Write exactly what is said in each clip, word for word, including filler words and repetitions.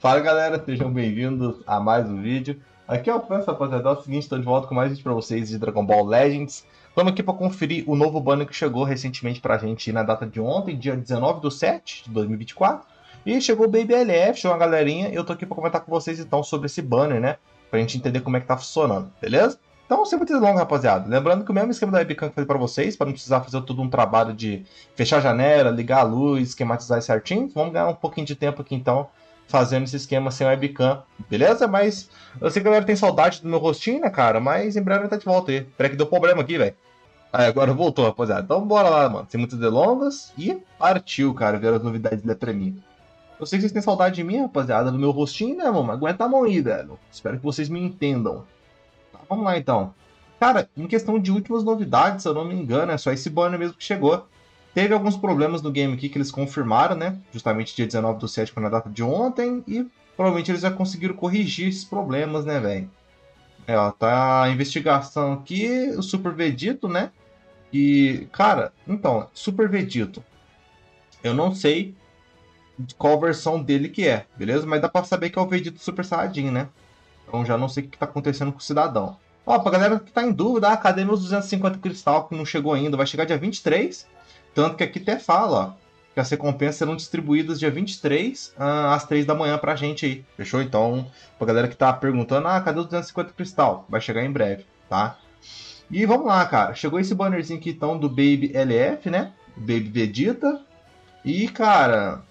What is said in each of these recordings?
Fala galera, sejam bem-vindos a mais um vídeo. Aqui é o França, rapaziada. É o seguinte, estou de volta com mais vídeo pra vocês de Dragon Ball Legends. Estamos aqui para conferir o novo banner que chegou recentemente pra gente na data de ontem, dia dezenove do sete de dois mil e vinte e quatro. E chegou o Baby L F, chegou uma galerinha, e eu tô aqui para comentar com vocês então sobre esse banner, né? Pra gente entender como é que tá funcionando, beleza? Então, sem muitas delongas, rapaziada. Lembrando que o mesmo esquema da webcam que eu falei pra vocês, para não precisar fazer todo um trabalho de fechar a janela, ligar a luz, esquematizar certinho, vamos ganhar um pouquinho de tempo aqui então fazendo esse esquema sem webcam, beleza? Mas eu sei que a galera tem saudade do meu rostinho, né, cara? Mas em breve vai estar de volta aí. Peraí que deu problema aqui, velho. Aí, agora voltou, rapaziada. Então bora lá, mano. Sem muitas delongas. E partiu, cara, ver as novidades da pra mim. Eu sei que vocês têm saudade de mim, rapaziada, do meu rostinho, né, mano? Aguenta a mão aí, velho. Espero que vocês me entendam. Tá, vamos lá, então. Cara, em questão de últimas novidades, se eu não me engano, é só esse banner mesmo que chegou. Teve alguns problemas no game aqui que eles confirmaram, né? Justamente dia dezenove do sete, na data de ontem, e provavelmente eles já conseguiram corrigir esses problemas, né, velho? É, ó, tá a investigação aqui, o Super Vegito, né? E, cara, então, Super Vegito, eu não sei de qual versão dele que é, beleza? Mas dá pra saber que é o Vegito Super Saiyajin, né? Então já não sei o que tá acontecendo com o cidadão. Ó, pra galera que tá em dúvida, ah, cadê meus duzentos e cinquenta cristal que não chegou ainda? Vai chegar dia vinte e três. Tanto que aqui até fala, ó, que as recompensas serão distribuídas dia vinte e três ah, às três da manhã pra gente aí. Fechou? Então, pra galera que tá perguntando, ah, cadê os duzentos e cinquenta cristal? Vai chegar em breve, tá? E vamos lá, cara. Chegou esse bannerzinho aqui então do Baby L F, né? Baby Vegeta. E, cara,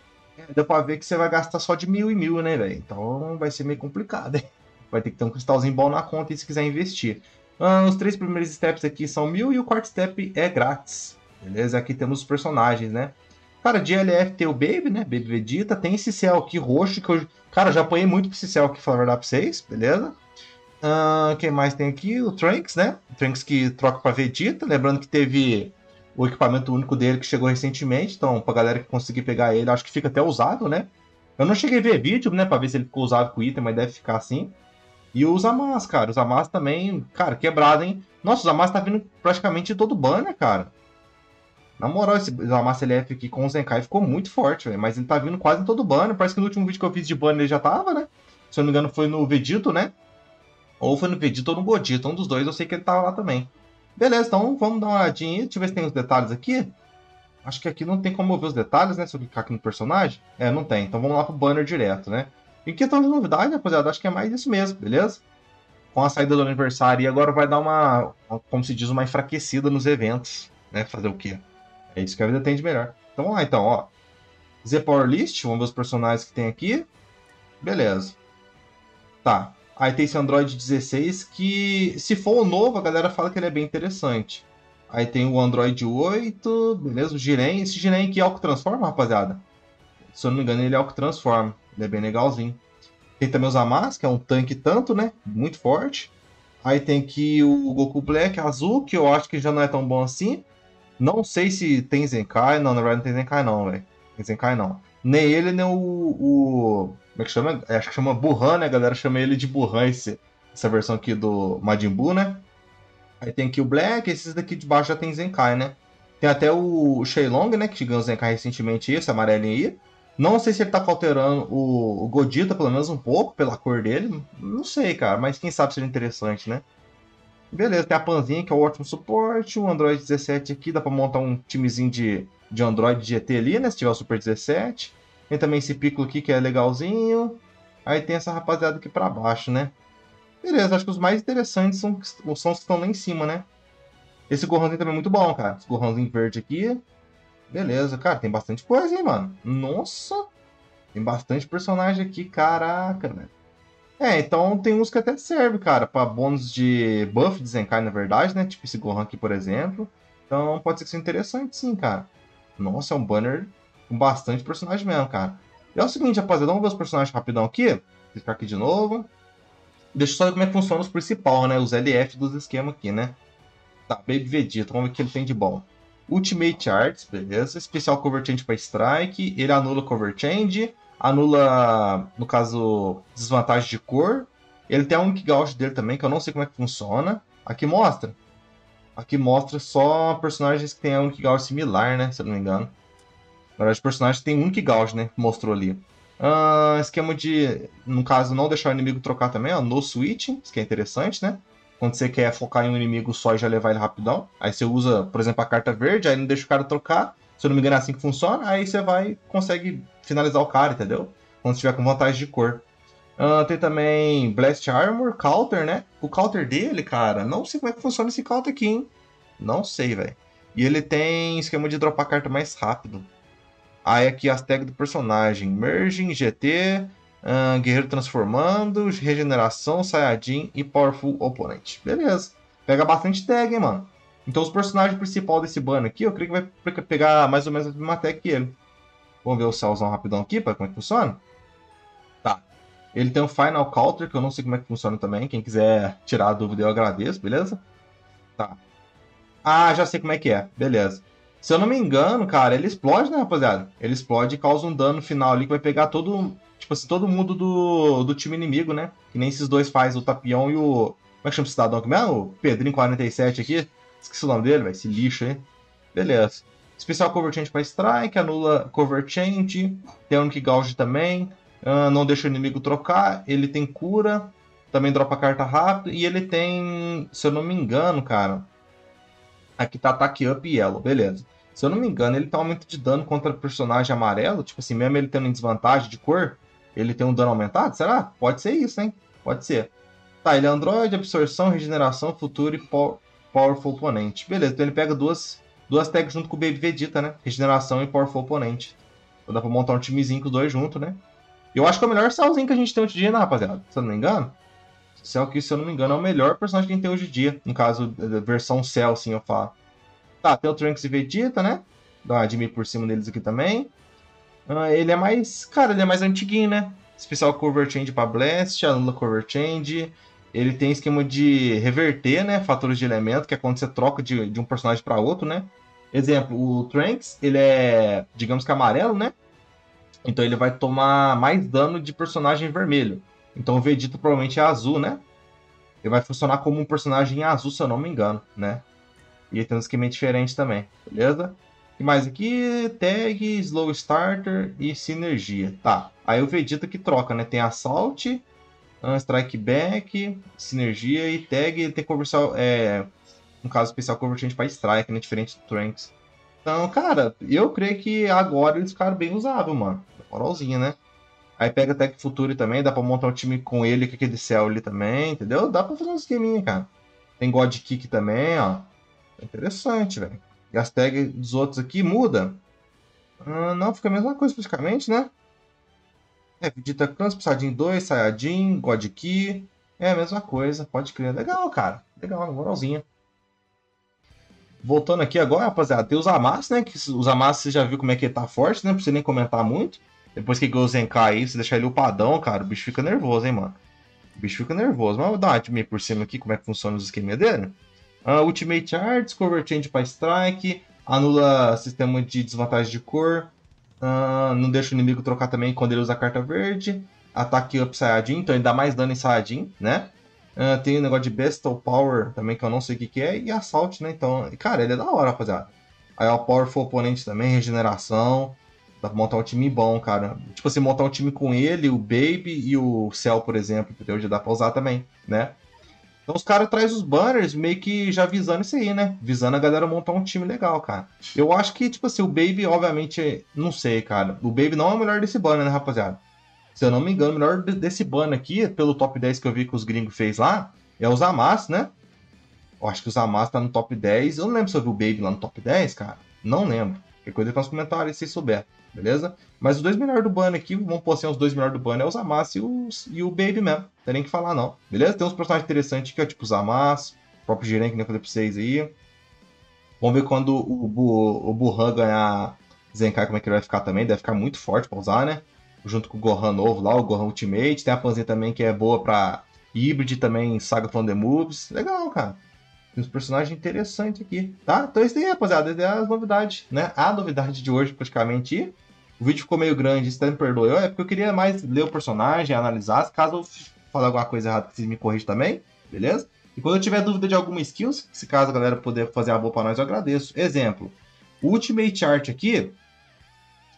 deu pra ver que você vai gastar só de mil e mil, né, velho? Então vai ser meio complicado, hein? Vai ter que ter um cristalzinho bom na conta se quiser investir. Ah, os três primeiros steps aqui são mil e o quarto step é grátis. Beleza? Aqui temos os personagens, né? Cara, de L F tem o Baby, né? Baby Vegeta. Tem esse céu aqui roxo que eu. Cara, já apanhei muito pra esse céu aqui, falar a verdade pra vocês, beleza? Uh, quem mais tem aqui? O Trunks, né? O Trunks que troca pra Vegeta. Lembrando que teve o equipamento único dele que chegou recentemente. Então, pra galera que conseguir pegar ele, acho que fica até usado, né? Eu não cheguei a ver vídeo, né? Pra ver se ele ficou usado com o item, mas deve ficar assim. E o Zamas, cara. O Zamas também, cara, quebrado, hein? Nossa, o Zamas tá vindo praticamente de todo banner, cara. Na moral, esse Zamas L F aqui com o Zenkai ficou muito forte, velho. Mas ele tá vindo quase em todo banner. Parece que no último vídeo que eu fiz de banner ele já tava, né? Se eu não me engano, foi no Vegito, né? Ou foi no Vegeta ou no Godito, um dos dois, eu sei que ele tava lá também. Beleza, então vamos dar uma olhadinha aí, deixa eu ver se tem os detalhes aqui. Acho que aqui não tem como eu ver os detalhes, né, se eu clicar aqui no personagem. É, não tem, então vamos lá pro banner direto, né. Em questão de novidade, rapaziada, acho que é mais isso mesmo, beleza? Com a saída do aniversário, e agora vai dar uma, como se diz, uma enfraquecida nos eventos, né, fazer o quê? É isso que a vida tem de melhor. Então vamos lá, então, ó. Z Power List, vamos ver os personagens que tem aqui. Beleza. Tá. Aí tem esse Android dezesseis que, se for o novo, a galera fala que ele é bem interessante. Aí tem o Android oito, beleza? O Jiren. Esse Jiren aqui é o que transforma, rapaziada. Se eu não me engano, ele é o que transforma. Ele é bem legalzinho. Tem também o Zamasu, que é um tanque tanto, né? Muito forte. Aí tem aqui o Goku Black azul, que eu acho que já não é tão bom assim. Não sei se tem Zenkai. Não, na verdade não tem Zenkai não, velho. Tem Zenkai não. Nem ele, nem o, o. Como é que chama? É, acho que chama Burhan, né? A galera chama ele de Burhan, esse, essa versão aqui do Majin Buu, né? Aí tem aqui o Black, esses daqui de baixo já tem Zenkai, né? Tem até o Shenlong, né? Que ganhou Zenkai recentemente, esse amarelinho aí. Não sei se ele tá alterando o, o Godita, pelo menos um pouco, pela cor dele. Não sei, cara, mas quem sabe seria interessante, né? Beleza, tem a Panzinha, que é o ótimo suporte. O Android dezessete aqui, dá pra montar um timezinho de, de Android G T ali, né? Se tiver o Super dezessete. Tem também esse Piccolo aqui, que é legalzinho. Aí tem essa rapaziada aqui pra baixo, né? Beleza, acho que os mais interessantes são, são os que estão lá em cima, né? Esse Gohanzinho também é muito bom, cara. Esse Gohanzinho verde aqui. Beleza, cara, tem bastante coisa, hein, mano? Nossa! Tem bastante personagem aqui, caraca, velho. É, então tem uns que até serve, cara, pra bônus de buff de Zenkai, na verdade, né? Tipo esse Gohan aqui, por exemplo. Então pode ser que seja interessante, sim, cara. Nossa, é um banner com bastante personagem mesmo, cara. E é o seguinte, rapaziada, vamos ver os personagens rapidão aqui. Clicar aqui de novo. Deixa eu só ver como é que funciona os principais, né? Os L F dos esquemas aqui, né? Tá, Baby Vegeta, vamos ver o que ele tem de bom. Ultimate Arts, beleza. Especial Cover Change para Strike. Ele anula Cover Change. Anula, no caso, desvantagem de cor. Ele tem a Unique Gauge dele também, que eu não sei como é que funciona. Aqui mostra. Aqui mostra só personagens que tem a Unique Gauge similar, né? Se eu não me engano. Na verdade, personagens que tem Unique Gauge, né? Mostrou ali. Uh, esquema de, no caso, não deixar o inimigo trocar também, ó, no switching, isso que é interessante, né? Quando você quer focar em um inimigo só e já levar ele rapidão. Aí você usa, por exemplo, a carta verde, aí não deixa o cara trocar. Se eu não me engano é assim que funciona. Aí você vai consegue finalizar o cara, entendeu? Quando estiver com vantagem de cor. Uh, tem também Blast Armor, Counter, né? O Counter dele, cara, não sei como é que funciona esse Counter aqui, hein? Não sei, velho. E ele tem esquema de dropar carta mais rápido. Aí aqui as tags do personagem. Merging, G T, uh, Guerreiro Transformando, Regeneração, Saiyajin e Powerful Opponent. Beleza. Pega bastante tag, hein, mano. Então os personagens principais desse ban aqui, eu creio que vai pegar mais ou menos a mesma tag que ele. Vamos ver o céuzão rapidão aqui, para como é que funciona. Tá. Ele tem um Final Counter, que eu não sei como é que funciona também. Quem quiser tirar a dúvida, eu agradeço, beleza? Tá. Ah, já sei como é que é. Beleza. Se eu não me engano, cara, ele explode, né, rapaziada? Ele explode e causa um dano final ali que vai pegar todo, tipo assim, todo mundo do, do time inimigo, né? Que nem esses dois faz, o Tapião e o... Como é que chama esse cidadão aqui mesmo? O Pedrinho quarenta e sete aqui. Esqueci o nome dele, vai. Esse lixo aí. Beleza. Especial Cover Change para Strike, anula Cover Change. Tem um que gauge também. Uh, não deixa o inimigo trocar. Ele tem cura. Também dropa carta rápido. E ele tem, se eu não me engano, cara... Aqui tá ataque up e yellow, beleza. Se eu não me engano, ele tem um aumento de dano contra personagem amarelo. Tipo assim, mesmo ele tendo em desvantagem de cor, ele tem um dano aumentado? Será? Pode ser isso, hein? Pode ser. Tá, ele é Android, absorção, regeneração, futuro e powerful oponente. Beleza, então ele pega duas, duas tags junto com o Baby Vegeta, né? Regeneração e powerful oponente. Então dá pra montar um timezinho com os dois juntos, né? Eu acho que é o melhor Cellzinho que a gente tem hoje em dia, né, rapaziada? Se eu não me engano. Cell que, se eu não me engano, é o melhor personagem que a gente tem hoje em dia. No caso, versão Cell, assim, eu falo. Tá, tem o Trunks e Vegeta, né? Dá uma admin por cima deles aqui também. Uh, ele é mais... Cara, ele é mais antiguinho, né? Especial Cover Change pra Blast, anula Cover Change. Ele tem esquema de reverter, né? Fatores de elemento, que é quando você troca de, de um personagem pra outro, né? Exemplo, o Trunks, ele é, digamos que amarelo, né? Então ele vai tomar mais dano de personagem vermelho. Então o Vegeta provavelmente é azul, né? Ele vai funcionar como um personagem azul, se eu não me engano, né? E ele tem um esquema diferente também, beleza? E mais aqui, tag, slow starter e sinergia. Tá, aí o Vegeta que troca, né? Tem assault, strike back, sinergia e tag. Ele tem conversão, é, no caso especial, convertente para strike, né? Diferente do Trunks. Então, cara, eu creio que agora eles ficaram bem usáveis, mano. Moralzinha, né? Aí pega Tech Future também, dá pra montar um time com ele, com aquele Cell ali também, entendeu? Dá pra fazer um esqueminha, cara. Tem God Kick também, ó. Interessante, velho. E as tags dos outros aqui muda? Ah, não, fica a mesma coisa praticamente, né? É, Vegeta Clan, Saiyajin dois, Saiyajin, God Ki. É a mesma coisa, pode crer. Legal, cara. Legal, moralzinha. Voltando aqui agora, rapaziada, tem os Amas, né? Que os Amas você já viu como é que ele tá forte, né? Não precisa nem comentar muito. Depois que o Zenkai aí, você deixar ele upadão, cara, o bicho fica nervoso, hein, mano. O bicho fica nervoso. Mas eu vou dar uma admin por cima aqui, como é que funciona os esquemas dele. Uh, Ultimate Arts, Cover Change para Strike, anula sistema de desvantagem de cor, uh, não deixa o inimigo trocar também quando ele usa a carta verde, ataque up Saiyajin, então ele dá mais dano em Saiyajin, né? Uh, tem o negócio de Bestial Power também, que eu não sei o que, que é, e Assault, né? Então, cara, ele é da hora, rapaziada. Aí o Powerful Oponente também, regeneração. Dá pra montar um time bom, cara. Tipo assim, montar um time com ele, o Baby e o Cell, por exemplo, entendeu? Já dá pra usar também, né? Então os caras trazem os banners meio que já visando isso aí, né? Visando a galera montar um time legal, cara. Eu acho que, tipo assim, o Baby, obviamente, não sei, cara. O Baby não é o melhor desse banner, né, rapaziada? Se eu não me engano, o melhor desse banner aqui, pelo top dez que eu vi que os gringos fez lá, é o Zamas, né? Eu acho que o Zamas tá no top dez. Eu não lembro se eu vi o Baby lá no top dez, cara. Não lembro. Qualquer coisa tá nos comentários se souber, beleza? Mas os dois melhores do banner aqui, vamos pôr assim, os dois melhores do banner é o Zamas e o, e o Baby mesmo. Não tem nem que falar, não. Beleza? Tem uns personagens interessantes aqui, ó, tipo o Zamas, o próprio Jiren, que nem eu falei pra vocês aí. Vamos ver quando o, o, o Burhan ganhar Zenkai, como é que ele vai ficar também. Deve ficar muito forte pra usar, né? Junto com o Gohan novo lá, o Gohan Ultimate. Tem a Panzinha também que é boa pra Hybrid também, Saga from the Moves. Legal, cara. Tem uns personagens interessantes aqui, tá? Então isso aí, rapaziada, é as novidades, né? A novidade de hoje, praticamente. O vídeo ficou meio grande, se me perdoe. É porque eu queria mais ler o personagem, analisar. Caso eu falar alguma coisa errada, vocês me corrigem também, beleza? E quando eu tiver dúvida de alguma skill, se caso a galera puder fazer a boa pra nós, eu agradeço. Exemplo, o Ultimate Art aqui,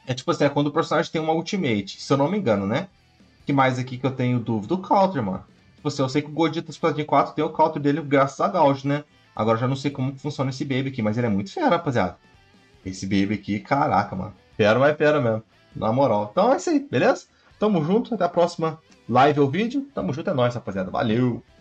É tipo assim, é quando o personagem tem uma ultimate, se eu não me engano, né? Que mais aqui que eu tenho dúvida? O counter, mano. Tipo assim, eu sei que o Gogeta Splatoon quatro tem o counter dele graças a Gauge, né? Agora eu já não sei como que funciona esse baby aqui, mas ele é muito fera, rapaziada. Esse baby aqui, caraca, mano. Fera, mas fera mesmo. Na moral. Então é isso aí, beleza? Tamo junto, até a próxima live ou vídeo. Tamo junto, é nóis, rapaziada. Valeu!